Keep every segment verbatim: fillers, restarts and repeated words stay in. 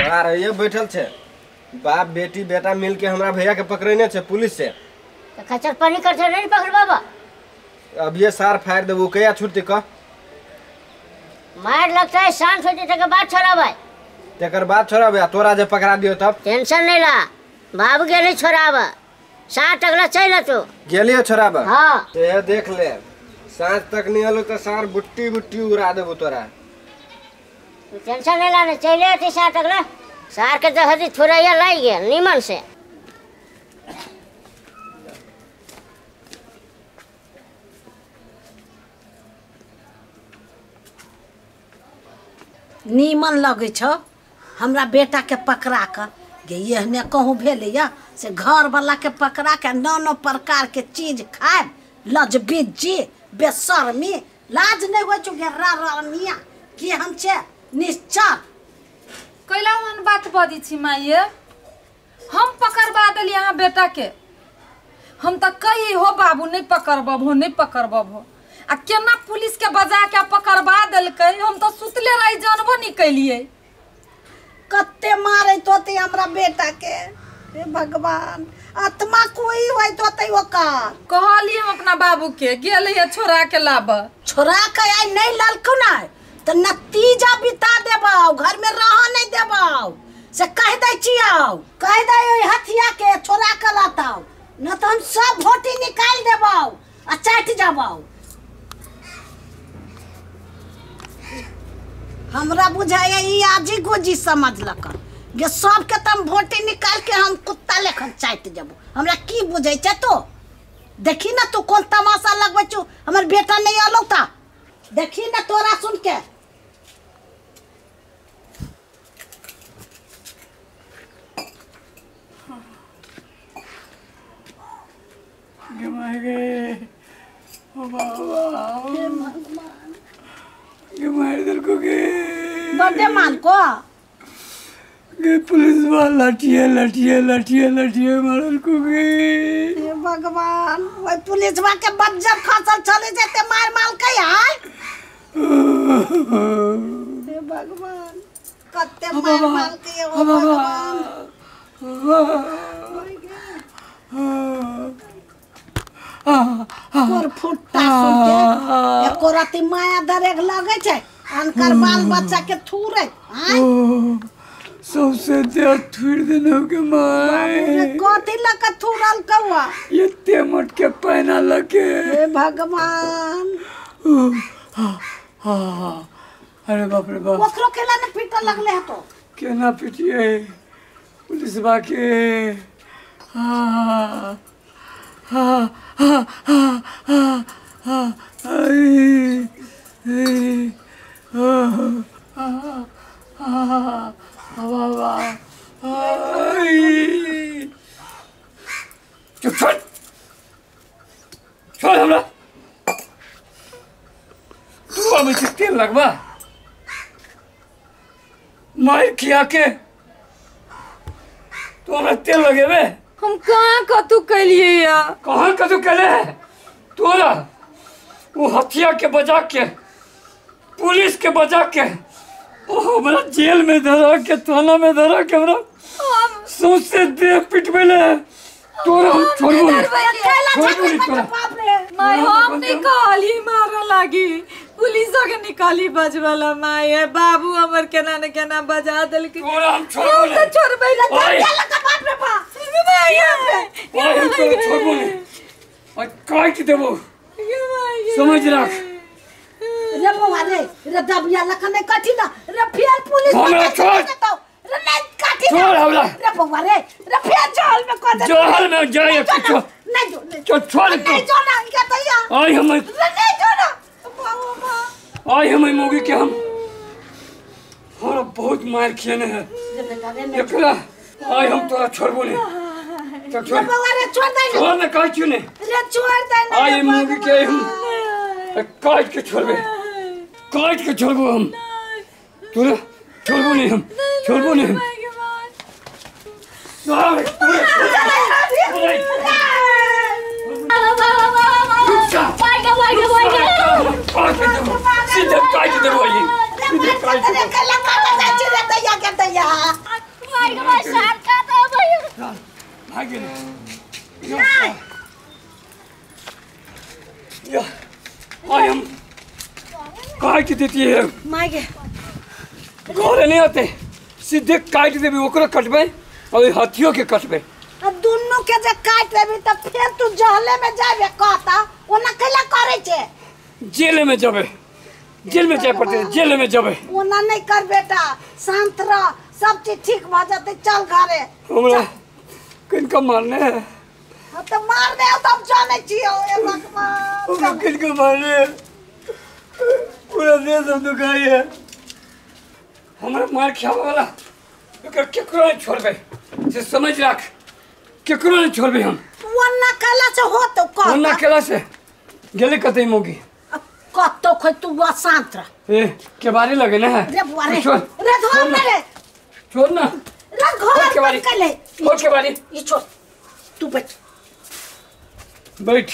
यार ये बैठल छे बाप बेटी बेटा मिल के हमरा भैया के पकड़ने छे पुलिस से। तो खचर पानी कर छे नहीं पकड़ बाबा। अब ये सार फाड़ देबो कया छुटते क मार लगता है शांत हो जाए के बाद छोड़ाबे। तेकर बाद छोड़ाबे तोरा जे पकड़ा दियो तब टेंशन नहीं ला बाबू गेली छोड़ाबे सात अगला चल तो गेलियो छोड़ाबे। हां तो ये देख ले सांझ तक नहीं हलो तो सार बुट्टी बुट्टी उड़ा देबो तोरा। तू टेंशन नहीं लाने चले थे सात अगला सार के जहदी थोड़ाया लाई गया नीमन से। नीमन लगे छो हमरा बेटा के पकड़ा कर गे ये कहूँ भेले या से घर वाला के पकड़ा के नौ नौ प्रकार के चीज खाए लजबीजी बेशर्मी लाज नहीं हो चुके रामिया कि हम छे निश्चर कैला मन बात बदी छी माये हम पकड़वा देली यहाँ बेटा के हम तो कही हो बाबू नहीं पकड़बो नहीं पकड़बो आ केना पुलिस के बजा के पकड़वा देलकै हम तो सुतले रही जानबो नहीं कैलिए कत्ते मारे तोते हमरा बेटा के हे भगवान आत्मा कोई होय तोते ओकर कहली हम अपना बाबू के गेल है छोरा के लाब छोरा के आई नहीं ललकौ ना तो नतीजा बिता देबौ घर में रह नहीं देबौ से कह दे छियौ कह दे हथिया के छोरा के लाताओ न तो हम सब भोटी निकाल देबौ आ चाट जाबौ। हमरा बुझाया ई आजी गोजी समझ लक ये सब के तम भोटी निकाल के हम कुत्ता लेखन चाट जाबो हमरा की बुझै छै तो देखी ना तू कौन तमाशा लगबै छु हमर बेटा नहीं आलो ता देखी ना तोरा सुन के गमाए ओ बाबा गमाए दिल को के बड़े मान को के पुलिस वाला लाठिया लाठिया लाठिया लाठिया मारल को के हे भगवान ओए पुलिस वा के बज्जब खसल चले जेते मार माल के आय हे भगवान कत्ते मार माल के ओ भगवान और फुट्टा सुके एको राती माया दरेग लगे छै अनकर बाल बच्चा के थूरे आय सबसे देर थूर देनो के माय कथि लक थूरल कौआ ये तेमट के पहना लके हे भगवान अरे बाप रे बाप ओकरो केला ने पीटल लगले है तो केना पिटिए पुलिस बा के हाँ हाँ हाँ हाँ हाँ हाँ आई हाँ हाँ बाबा आई चुप छोड़ छोड़ हमरा तू अब इसे तेल लगवा मार खिया के तू हमरा तेल लगेबे हम कहाँ कतू कैलिए या कहाँ कतू कैले है तोरा वो हथिया के बजा के पुलिस के बजा के ओ हमरा जेल में धरा के थाना में धरा के हमरा सोच से देह पिटबेले तोरा हम छोड़बो छोड़बो नहीं तोरा माय हम नहीं कहली मारा लागी पुलिसो के निकाली बजवाला माय बाबू हमर केना ने केना बजा देल के तोरा हम छोड़बो नहीं तो छोड़बे ला बाप रे बाप माय हम तोरा छोड़बो नहीं और काट देबो समझ रख रे बाबा रे रे दबिया लखन कठी ना रे फिर पुलिस हमरा छोड़ रे नहीं काठी छोड़ हमरा रे बाबा रे रे फिर जहल में को दे जहल में जाए छोड़ नहीं जो छोड़ छोड़ नहीं जो ना क्या तैया आई हम रे नहीं जो ना बाबा आई हम मोगी के हम हमरा बहुत मार खियाने है एकरा आई हम तोरा छोड़बो नहीं तो छोड़ बाबा रे छोड़ दे छोड़ ना काट क्यों नहीं रे छोड़ दे ना आई मोगी के हम काट के छोड़बे काट के छोड़बो हम तोरा छोड़बो नहीं हम छोड़बो नहीं हम सारे पूरे पूरे सीधे काट दे वो ये सीधे काट दे देती है माय गे घरे नहीं आते सीधे काट देबी ओकरो कटबे और हाथियों के कटबे दुनू के जे काट देबी त फिर तू जहले में जाबे कहता ओना कैला करे छे जेल में जाबे जेल में जाए पड़ते जेल में जाबे ओना नहीं कर बेटा शांत रह सब चीज ठीक भ जाते चल घरे हमरा किनका मारने है हाँ तो मार दे तब जाने छियो ए भगवान हमरा किनका मारने है पूरा देश हम दुखाई है हमरा मार खावे वाला एकर केकरो नहीं छोड़बे से समझ राख केकरो नहीं छोड़बे हम ओना कैला से हो तो कह ओना केला से गेले कतई मोगी कत्तो खोई तू वो शांत रह ए के बारे लगे ना रे बुआ रे छोड़ रे धोर ना रे छोड़ ना रे घर के बारी कर ले छोड़ के बारी ये छोड़ तू बैठ बैठ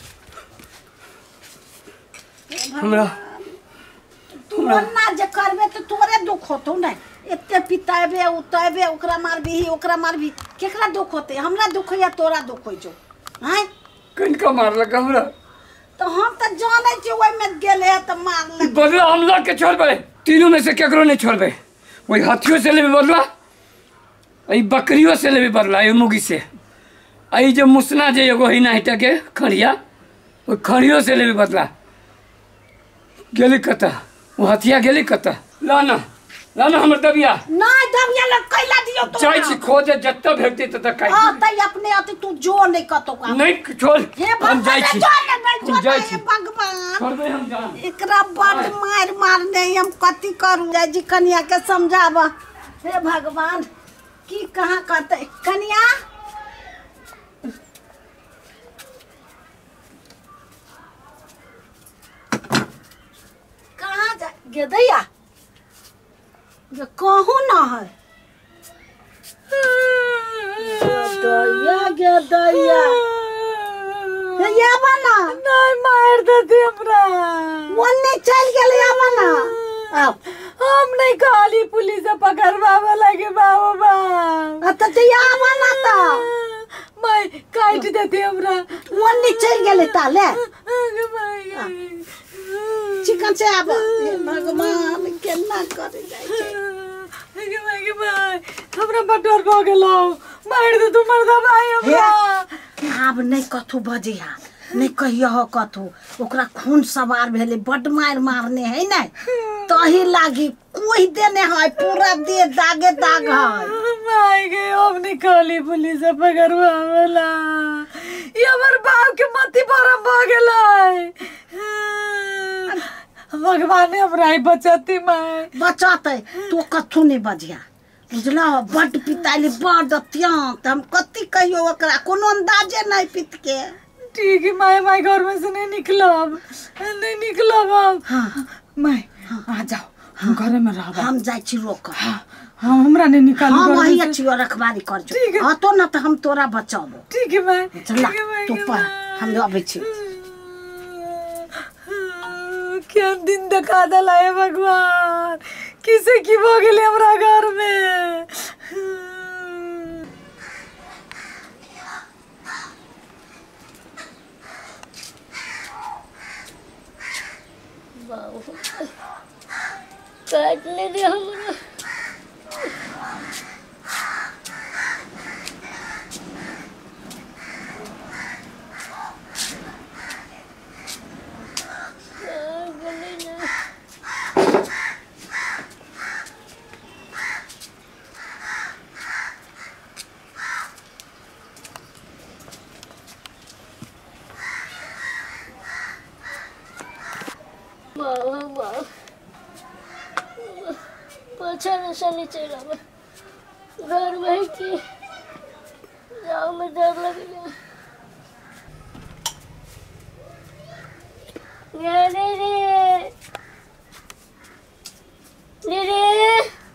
हमरा तू ना जे करबे तो तोरे दुख होतो ना एते पिताबे उताबे ओकरा मारबी ओकरा मारबी केकरा दुख होते हमरा दुख या तोरा दुख होई जो हैं किनका मार लगा हमरा तो हम तो जाने छी ओइ में गेले है तो मार ले बदला हमला के छोड़बे तीनों में से केकरो नहीं छोड़बे वही हाथियों से लेबे बदला आई बकरियों से लेबे बदला आई मुगी से आई जो मुसना जे एगो ही नाहिटा के खड़िया वो खड़ियों से लेबे बदला गेली कता वो हथिया गेली कता लाना लाना हमर दबिया नहीं दबिया लग कैला दियो तो चाय छी खोजे जत्ता भेटते तत काई हां तई अपने अति तू जो नहीं कतो का नहीं छोड़ हे हम जाई छी हम जाई छी भगवान छोड़बे हम जान एकरा बड़ मार मारने हम कति करू जाय जी कन्या के समझावा हे भगवान की कहां करते कन्या कहां जा गेदैया ये कहूं ना है गेदैया गेदैया ये बना नहीं मार देती हमरा मोन्ने चल गेले या बना आओ हम नहीं खाली पुलिस से पकड़वावे लगे बाबू बा अत ते या बना ता मैं काट देती हमरा मोन्ने चल गेले ताले आगे भाई चिकन से आब हे भगवान केना करे जाय छै आगे भाई भाई हमरा बटोर हो गेलो मार दे तू मर दा भाई हमरा आब नहीं कथु बजिया नहीं कहियो हो कथु ओकरा खून सवार भेले बड मार मारने है नै तही लागी कोई देने है पूरा दे दागे दाग है माय गे अब निकाली पुलिस से पकड़वावेला ये हमर बाप के मति बरम भ गेलै भगवान ने हमरा ही बचती माय बचाते तो कथु नहीं बजिया बुझला बड पिताली बड अत्यंत हम कति कहियो ओकरा कोनो अंदाजे नहीं पित के ठीक है माय माय घर में से नहीं निकलब नहीं निकलब अब हाँ माय आ जाओ हम घर में रहब हम जाय छी रोक हाँ हम हमरा नहीं निकालू हम घर वही में से। अच्छी रखवारी कर जो ठीक है। हां तो ना तो हम तोरा बचाबो ठीक है माय चला ठीक है माय तू के पर माय। हम आबै छी क्या दिन दिखा दला है भगवान किसे की हो गेले हमरा घर में काटने दे हमरा पाछा नशा नहीं चला घर में की जाओ में डर लग गया रे रे रे रे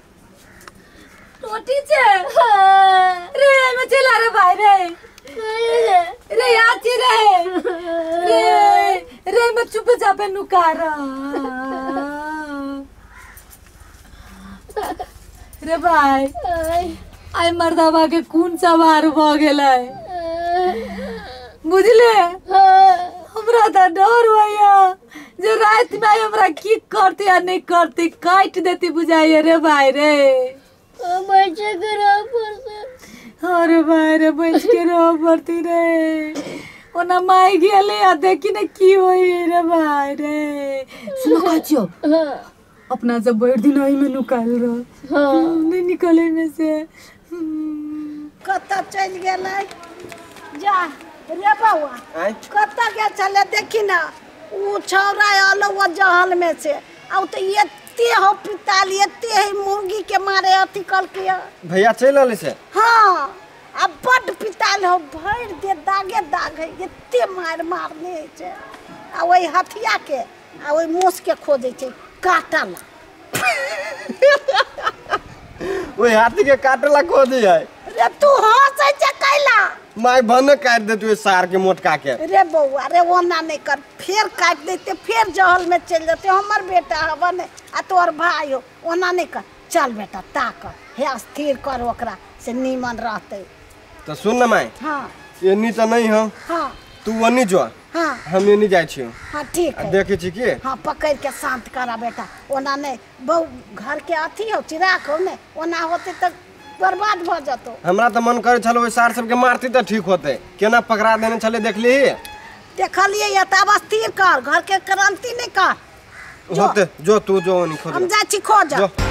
टोटी छे रे मैं चला रे भाई रे रे आती रे रे रे मैं चुप चापे नुकारा रे भाई आई मर्दावा के खून सवार भ गेलै बुझले हमरा त डर होइया जे रात में हमरा की करती या नहीं करती काट देती बुझाइए रे भाई रे। बच्चे के रहो पड़ते। अरे भाई रे बच के रहो पड़ती रे। ओना माई गेले आ देखी ना की होई रे भाई रे। सुनो काचियो अपना जब बड़ दिन आई में निकाल रहा हाँ नहीं निकले में से कत्ता चल गेलै जा रे बउआ कत्ता के चले देखी ना उ छौरा आलो वो जहल में से आ तो एते हो पिताल एते है मुर्गी के मारे अथी कल के भैया चल आले से हां अब बड़ पिताल हो भर दे दागे दाग है एते मार मारने छे आ ओई हथिया के आ ओई मूस के खोजे छे काटल ओए हाथी के काटला खोजे है रे तू हंसे छे कैला माय भन काट दे तू सार के मोटका के रे बउआ रे ओना नहीं कर फिर काट देते फिर जहल में चल जाते हमर बेटा हवन आ तोर भाई हो ओना नहीं कर चल बेटा ताक हे स्थिर कर ओकरा से नीमन रहते तो सुन ना माय हां एनी तो नहीं हो हां तू वनी जो हां हम एनी जाय छी हां ठीक है देखे छी की हां पकड़ के शांत करा बेटा ओना नहीं बहु घर के अथी हो चिराग हो ने ओना होते त बर्बाद भ जतो हमरा तो मन करे छलो सार सब के मारती तो ठीक होते केना पकड़ा देने छले देखली देखलिए या तब स्थिर कर घर के क्रांति नहीं कर होते जो तू जो नहीं खोज हम जा छी खोज जो